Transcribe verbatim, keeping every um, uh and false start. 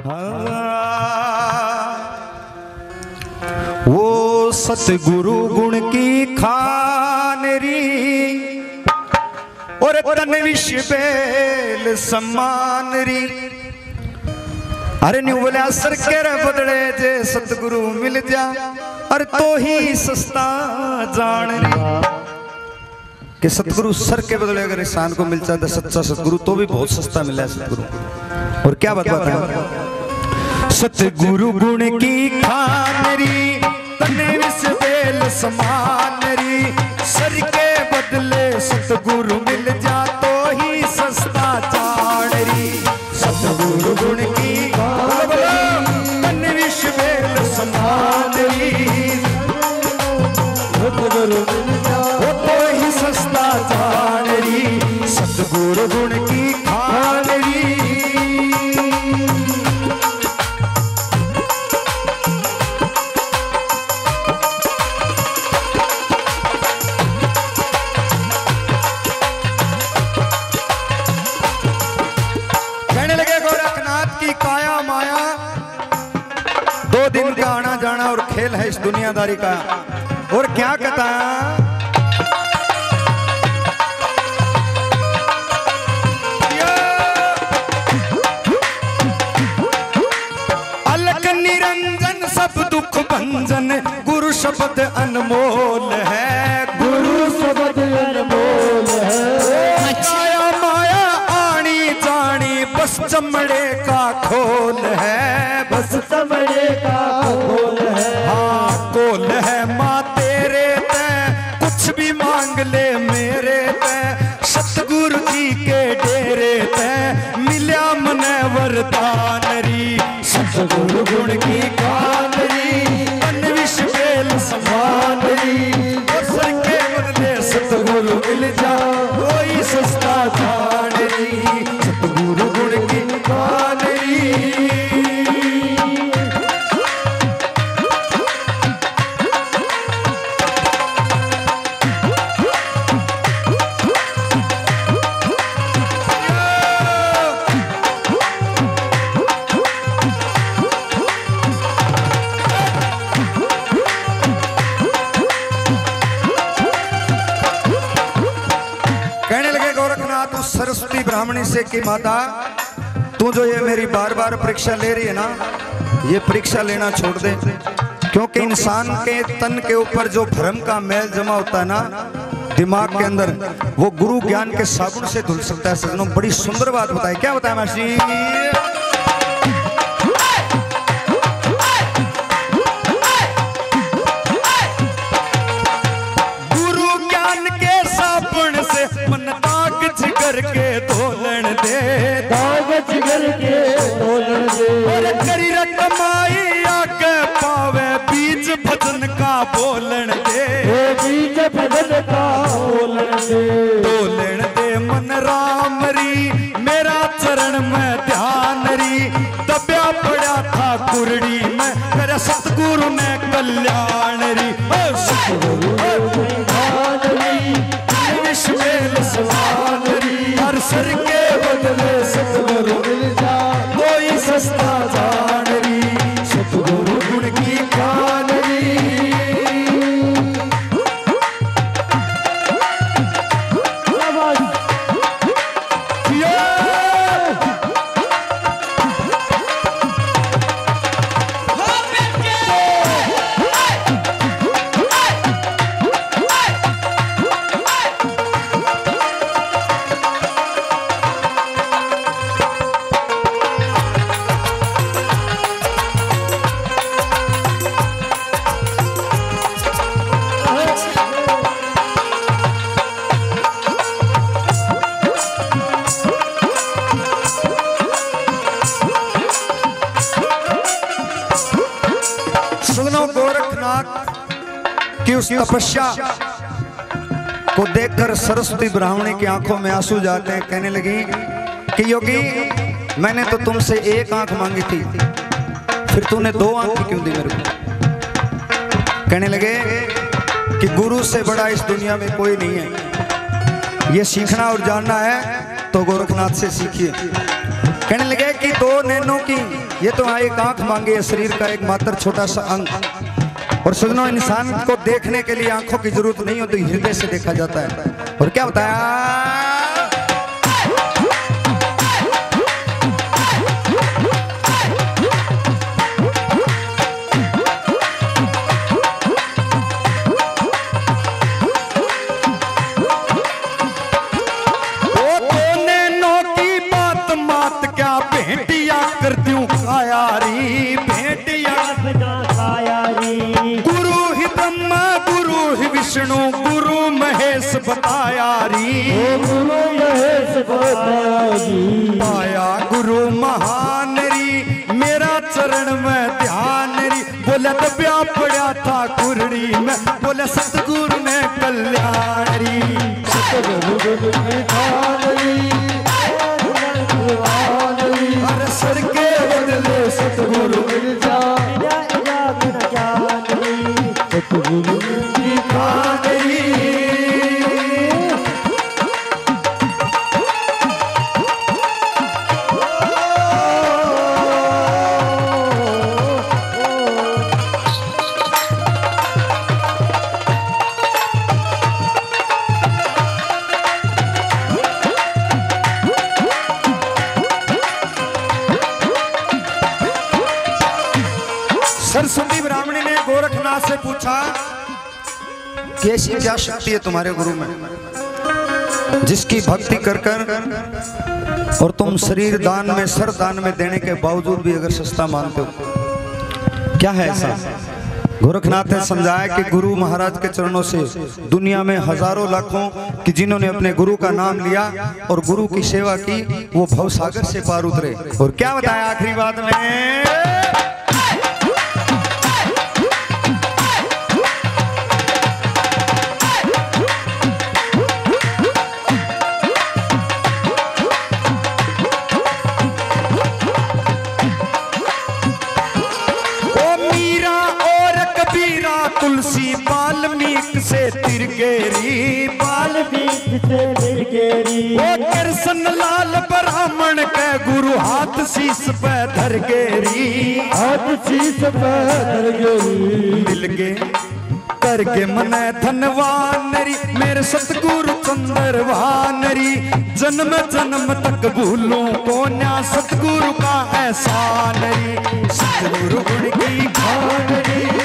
वो सतगुरु गुण की खानरी और तन विश्व बेल सम्मान री। अरे न्यू बोले असर के बदले जे सतगुरु मिल जा अरे तो ही सस्ता जान री। कि सतगुरु सर के बदले अगर इंसान को मिल जाता सच्चा सतगुरु तो भी बहुत सस्ता मिला है सतगुरु। और क्या बात बात है सतगुरु गुण की खानरी तने विस बेल समानरी। सर के बदले सतगुरु मिल जा तो ही सस्ता चाणरी। सतगुरु गुण की तने विस बेल समानरी। सतगुरु मिल जा तो ही सस्ता चाणरी। सतगुरु गुण की खानरी। दो दिन का आना जाना और खेल है इस दुनियादारी का। और क्या कहता अलग निरंजन सब दुख भंजन गुरु शब्द अनमोल है। गुरु शब्द अनमोल है। माया माया आनी जानी बस चमड़े का खोल है। बस चमड़े का खोल है। हाँ खोल है माँ तेरे ते कुछ भी मांग ले मेरे ते। सतगुरु जी के डेरे ते मिल्या मने वरदान री। सतगुरु गुण की खानरी तन विस बेल समान री। और सर के बदले सतगुरु मिल जा कोई सस्ता जान री। सतगुरु गुण की खानरी। सरस्वती ब्राह्मणी से कि माता तू जो ये मेरी बार बार परीक्षा ले रही है ना ये परीक्षा लेना छोड़ दे। क्योंकि इंसान के तन के ऊपर जो भ्रम का मैल जमा होता है ना दिमाग के अंदर वो गुरु ज्ञान के साबुन से धुल सकता है। सजनों बड़ी सुंदर बात बताई। क्या बताया महर्षि गुरु ज्ञान के साबुन से मन के धोलन दे। दाग जिगर के धोलन दे। और करी कमाई आके पावे बीज भजन का बोलन दे। बीज भजन का बोलन दे। बोलन दे मन राम री मेरा चरण में ध्यान री। दबया पड़ा था कुरड़ी में मेरा सतगुरु ने कल्याण री। सतगुरु सर के बदले सतगुरु मिल जा कोई सस्ता जान री। सतगुरु गुण की खानरी। कि उस तपस्या को देखकर सरस्वती ब्राह्मणी की आंखों में आंसू जाते हैं। कहने लगी कि योगी मैंने तो तुमसे एक आंख मांगी थी फिर तूने दो आंख क्यों दी मेरे को। कहने लगे कि गुरु से बड़ा इस दुनिया में कोई नहीं है। ये सीखना और जानना है तो गोरखनाथ से सीखिए। कहने लगे कि दो नैनों की ये तो एक आंख मांगे है, शरीर का एक मात्र छोटा सा अंग। और सजनों, इंसान को देखने के लिए आंखों की जरूरत नहीं होती, हृदय से देखा जाता है। और क्या बताया, गुरु महेश बताया री, गुरु महेश बताया री, पाया गुरु महान री, मेरा चरण में ध्यान री। बोले दबिया पड़ा था कुरड़ी में, बोले सतगुरु ने कल्याण री, सतगुरु ने ध्यान री, अरे सर के बदले सतगुरु मिल जा, सतगुरु सरस्वती ब्राह्मणी ने गोरखनाथ से पूछा कैसी क्या शक्ति है तुम्हारे गुरु में, जिसकी भक्ति कर कर और तुम शरीर दान में सर दान में देने के बावजूद भी अगर सस्ता मानते हो, क्या है ऐसा। गोरखनाथ ने समझाया कि गुरु महाराज के चरणों से दुनिया में हजारों लाखों कि जिन्होंने अपने गुरु का नाम लिया और गुरु की सेवा की, वो भवसागर से पार उतरे। और क्या बताया आखिरी बात में, तुलसी वाल्मीकि से तिरकेरी, वाल्मीकि से तिरकेरी, ओ कृष्ण लाल ब्राह्मण के गुरु हाथ शीस पे धर गेरी, हाथ शीस पे धर गेरी, मिल गे करके मने धनवान री, मेरे सतगुरु चंद्रवान री, जन्म जन्म तक भूलूं कोन्या सतगुरु का एहसान री, सतगुरु गुण की खान री।